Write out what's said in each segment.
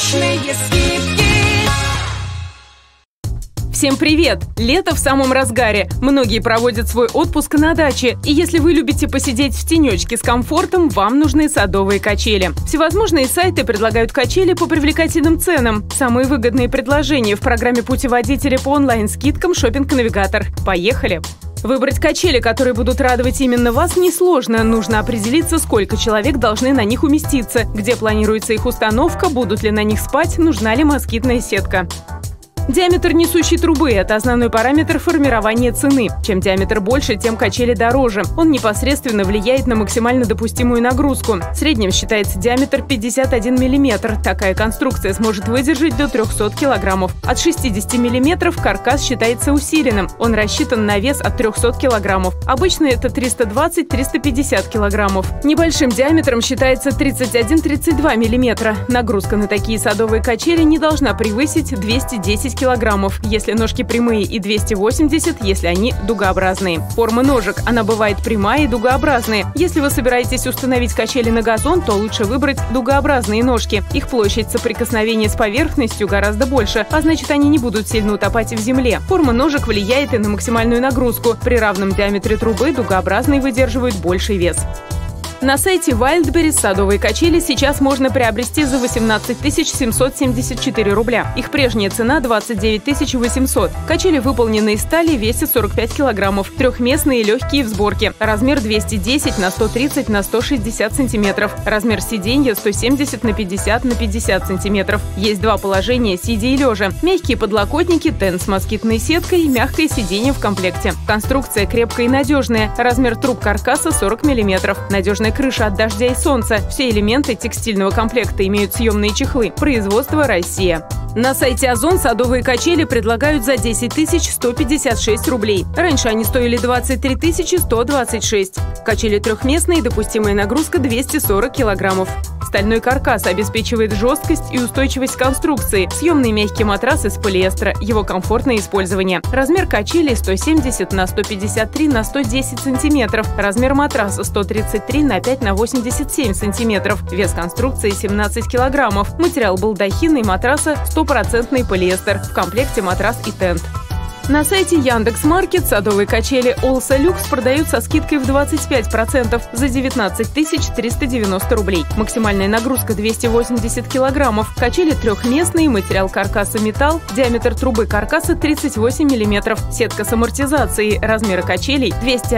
Отличные скидки. Всем привет! Лето в самом разгаре. Многие проводят свой отпуск на даче. И если вы любите посидеть в тенечке с комфортом, вам нужны садовые качели. Всевозможные сайты предлагают качели по привлекательным ценам. Самые выгодные предложения в программе путеводителя по онлайн-скидкам «Шопинг-навигатор». Поехали! Выбрать качели, которые будут радовать именно вас, несложно. Нужно определиться, сколько человек должны на них уместиться, где планируется их установка, будут ли на них спать, нужна ли москитная сетка. Диаметр несущей трубы – это основной параметр формирования цены. Чем диаметр больше, тем качели дороже. Он непосредственно влияет на максимально допустимую нагрузку. В среднем считается диаметр 51 мм. Такая конструкция сможет выдержать до 300 кг. От 60 мм каркас считается усиленным. Он рассчитан на вес от 300 кг. Обычно это 320-350 кг. Небольшим диаметром считается 31-32 мм. Нагрузка на такие садовые качели не должна превысить 210 килограммов, если ножки прямые, и 280, если они дугообразные. Форма ножек. Она бывает прямая и дугообразная. Если вы собираетесь установить качели на газон, то лучше выбрать дугообразные ножки. Их площадь соприкосновения с поверхностью гораздо больше, а значит, они не будут сильно утопать в земле. Форма ножек влияет и на максимальную нагрузку. При равном диаметре трубы дугообразные выдерживают больший вес. На сайте Wildberries садовые качели сейчас можно приобрести за 18 774 рубля. Их прежняя цена – 29 800. Качели выполнены из стали, весят 45 килограммов. Трехместные, легкие в сборке. Размер 210 на 130 на 160 сантиметров. Размер сиденья 170 на 50 на 50 сантиметров. Есть два положения – сидя и лежа. Мягкие подлокотники, тент с москитной сеткой и мягкое сиденье в комплекте. Конструкция крепкая и надежная. Размер труб каркаса 40 мм. Надежная крыша от дождя и солнца. Все элементы текстильного комплекта имеют съемные чехлы. Производство Россия. На сайте Озон садовые качели предлагают за 10 156 рублей. Раньше они стоили 23 126. Качели трехместные, допустимая нагрузка 240 килограммов. Стальной каркас обеспечивает жесткость и устойчивость конструкции. Съемный мягкий матрас из полиэстера. Его комфортное использование. Размер качели 170 на 153 на 110 сантиметров. Размер матраса 133 на 5 на 87 сантиметров. Вес конструкции 17 килограммов. Материал балдахина и матраса 100% полиэстер. В комплекте матрас и тент. На сайте Яндекс.Маркет садовые качели Олса Люкс продают со скидкой в 25% за 19 390 рублей. Максимальная нагрузка 280 килограммов. Качели трехместные, материал каркаса металл, диаметр трубы каркаса 38 мм. Сетка с амортизацией. Размеры качелей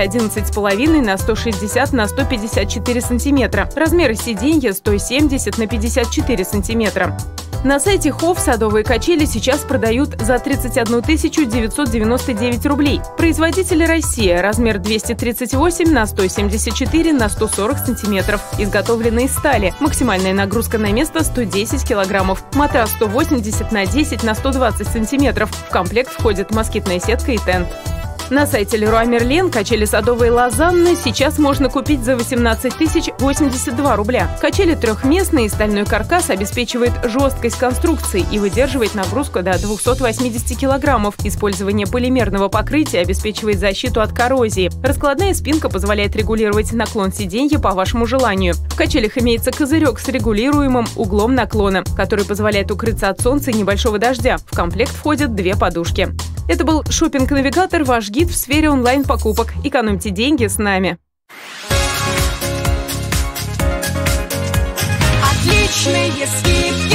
211,5 на 160 на 154 сантиметра. Размеры сиденья 170 на 54 сантиметра. На сайте Хофф садовые качели сейчас продают за 31 999 рублей. Производитель Россия. Размер 238 на 174 на 140 сантиметров. Изготовлены из стали. Максимальная нагрузка на место 110 килограммов. Матрас 180 на 10 на 120 сантиметров. В комплект входит москитная сетка и тент. На сайте Леруа Мерлен качели садовые Лозанны сейчас можно купить за 18 082 рубля. Качели трехместные, стальной каркас обеспечивает жесткость конструкции и выдерживает нагрузку до 280 килограммов. Использование полимерного покрытия обеспечивает защиту от коррозии. Раскладная спинка позволяет регулировать наклон сиденья по вашему желанию. В качелях имеется козырек с регулируемым углом наклона, который позволяет укрыться от солнца и небольшого дождя. В комплект входят две подушки. Это был Шопинг-навигатор, ваш гид в сфере онлайн-покупок. Экономьте деньги с нами. Отличные скидки.